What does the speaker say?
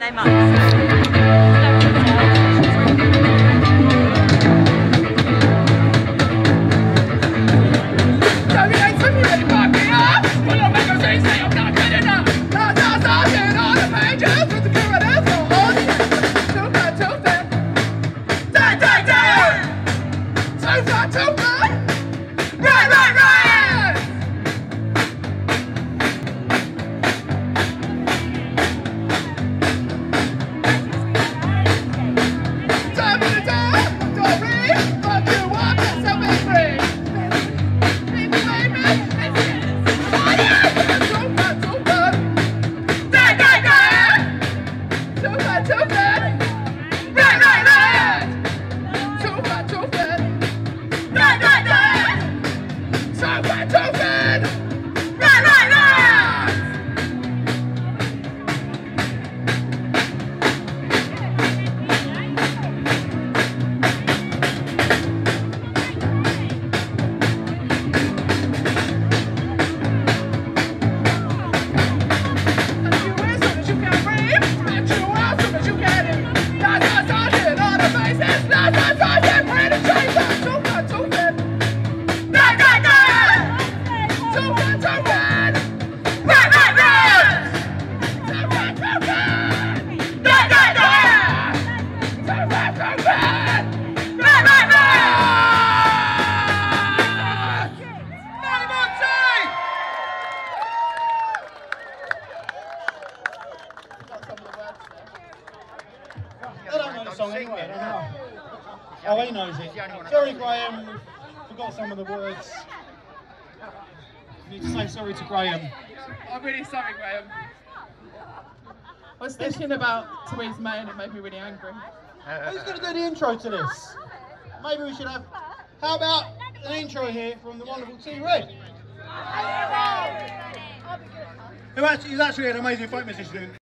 so much. I don't know the song anyway, I don't know. Oh, he knows it. Sorry, Graham, we forgot some of the words. You need to say sorry to Graham. I'm really sorry, Graham. I was thinking about Theresa May and it made me really angry. Who's going to do the intro to this? Maybe we should have... How about an intro here from the wonderful T Red? Who's actually an amazing folk musician.